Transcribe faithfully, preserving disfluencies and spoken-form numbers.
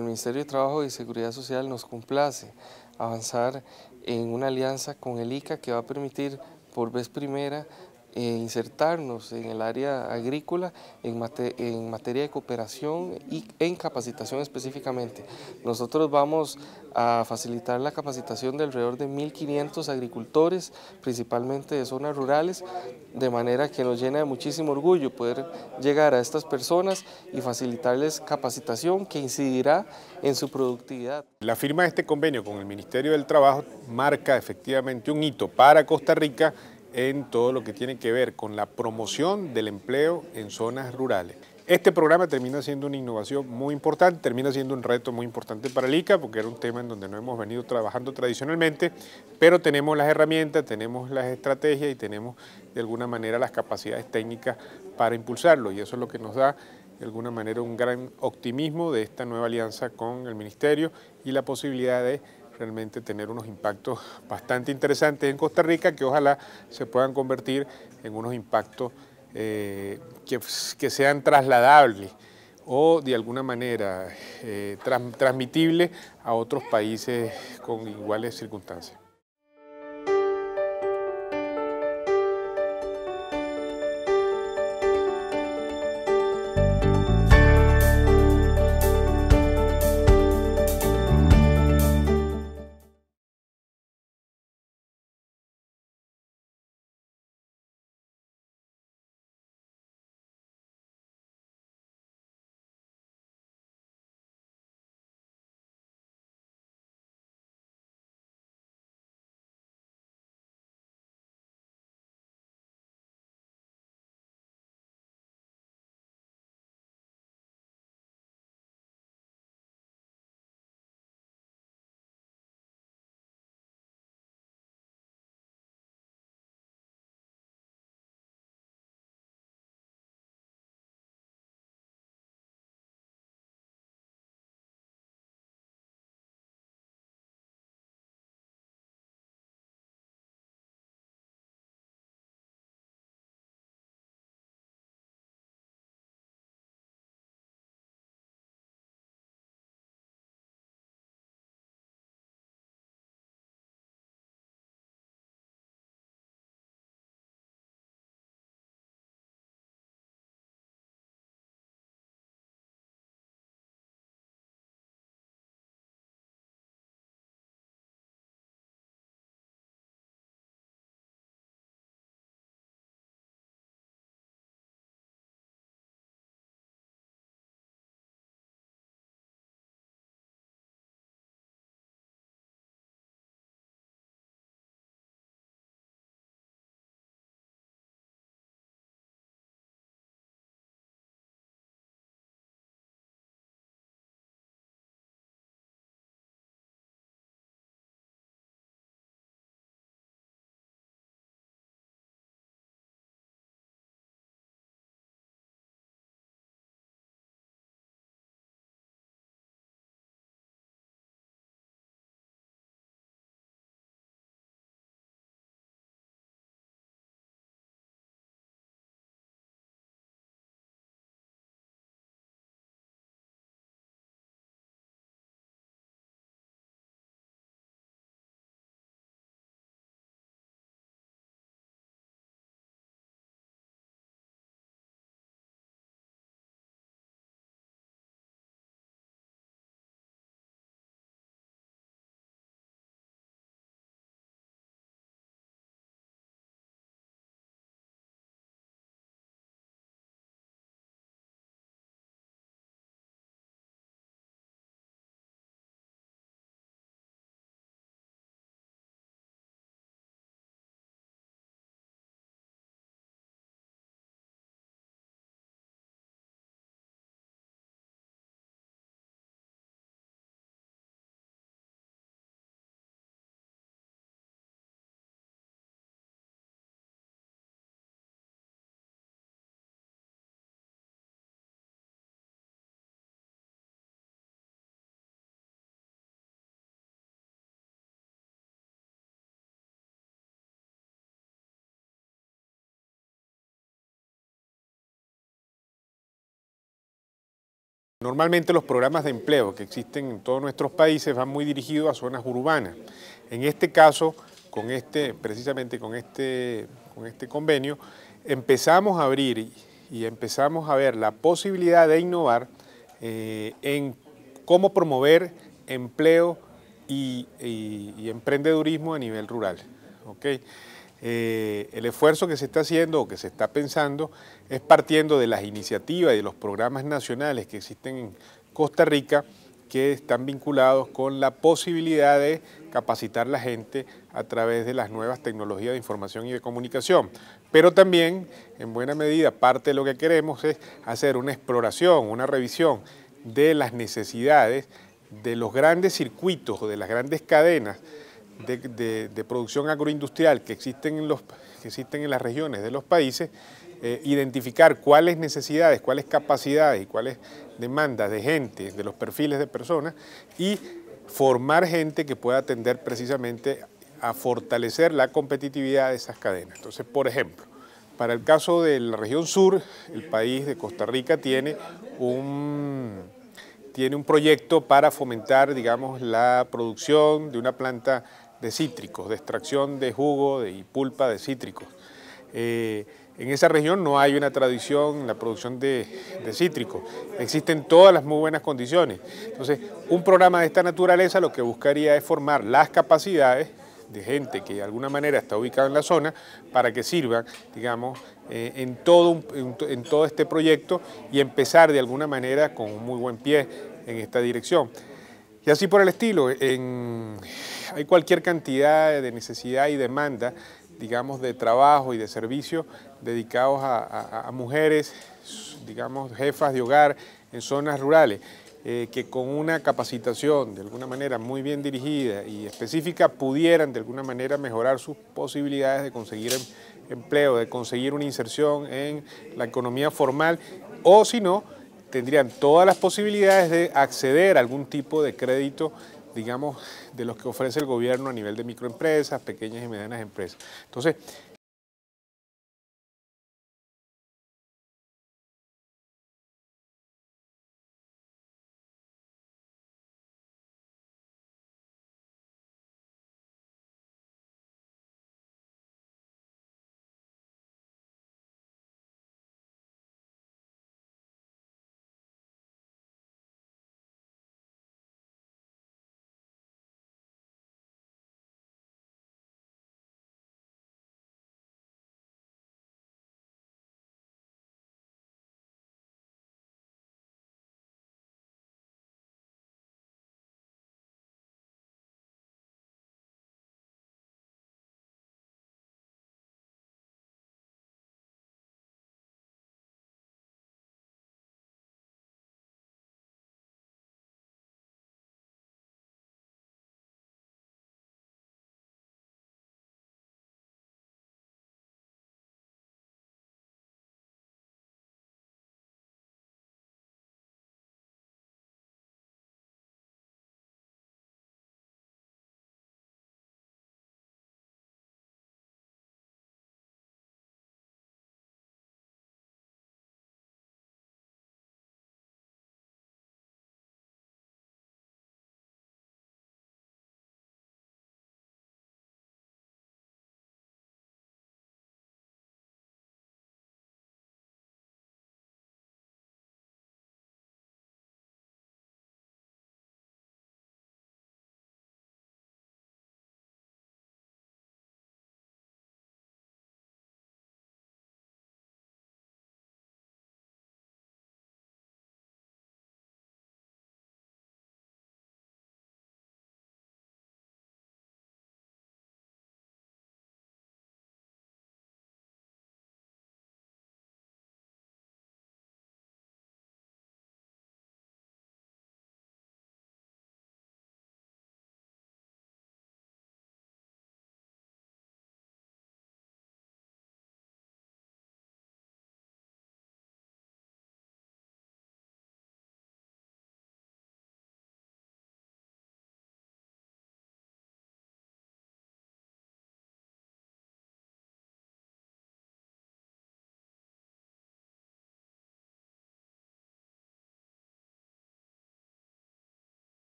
el Ministerio de Trabajo y Seguridad Social nos complace avanzar en una alianza con el I C A que va a permitir por vez primera eh, insertarnos en el área agrícola en, mate en materia de cooperación y en capacitación específicamente. Nosotros vamos a facilitar la capacitación de alrededor de mil quinientos agricultores, principalmente de zonas rurales, de manera que nos llena de muchísimo orgullo poder llegar a estas personas y facilitarles capacitación que incidirá en su productividad. La firma de este convenio con el Ministerio del Trabajo marca efectivamente un hito para Costa Rica en todo lo que tiene que ver con la promoción del empleo en zonas rurales. Este programa termina siendo una innovación muy importante, termina siendo un reto muy importante para el I C A porque era un tema en donde no hemos venido trabajando tradicionalmente, pero tenemos las herramientas, tenemos las estrategias y tenemos de alguna manera las capacidades técnicas para impulsarlo, y eso es lo que nos da de alguna manera un gran optimismo de esta nueva alianza con el Ministerio y la posibilidad de realmente tener unos impactos bastante interesantes en Costa Rica que ojalá se puedan convertir en unos impactos eh, que, que sean trasladables o de alguna manera eh, trans, transmitibles a otros países con iguales circunstancias. Normalmente los programas de empleo que existen en todos nuestros países van muy dirigidos a zonas urbanas. En este caso, con este, precisamente con este, con este convenio, empezamos a abrir y, y empezamos a ver la posibilidad de innovar eh, en cómo promover empleo y, y, y emprendedurismo a nivel rural. ¿Okay? Eh, el esfuerzo que se está haciendo o que se está pensando es partiendo de las iniciativas y de los programas nacionales que existen en Costa Rica, que están vinculados con la posibilidad de capacitar a la gente a través de las nuevas tecnologías de información y de comunicación. Pero también, en buena medida, parte de lo que queremos es hacer una exploración, una revisión de las necesidades de los grandes circuitos o de las grandes cadenas De, de, de producción agroindustrial que existen en, los, que existen en las regiones de los países, eh, identificar cuáles necesidades, cuáles capacidades y cuáles demandas de gente, de los perfiles de personas, y formar gente que pueda atender precisamente a fortalecer la competitividad de esas cadenas. Entonces, por ejemplo, para el caso de la región sur, el país de Costa Rica tiene un, tiene un proyecto para fomentar, digamos, la producción de una planta de cítricos, de extracción de jugo de, y pulpa de cítricos. Eh, en esa región no hay una tradición en la producción de, de cítricos, existen todas las muy buenas condiciones. Entonces, un programa de esta naturaleza lo que buscaría es formar las capacidades de gente que de alguna manera está ubicada en la zona para que sirvan, digamos, eh, en, todo un, en, en todo este proyecto y empezar de alguna manera con un muy buen pie en esta dirección. Y así por el estilo, en, hay cualquier cantidad de necesidad y demanda, digamos, de trabajo y de servicios dedicados a, a, a mujeres, digamos, jefas de hogar en zonas rurales, eh, que con una capacitación de alguna manera muy bien dirigida y específica pudieran de alguna manera mejorar sus posibilidades de conseguir em, empleo, de conseguir una inserción en la economía formal, o si no, tendrían todas las posibilidades de acceder a algún tipo de crédito, digamos, de los que ofrece el gobierno a nivel de microempresas, pequeñas y medianas empresas. Entonces,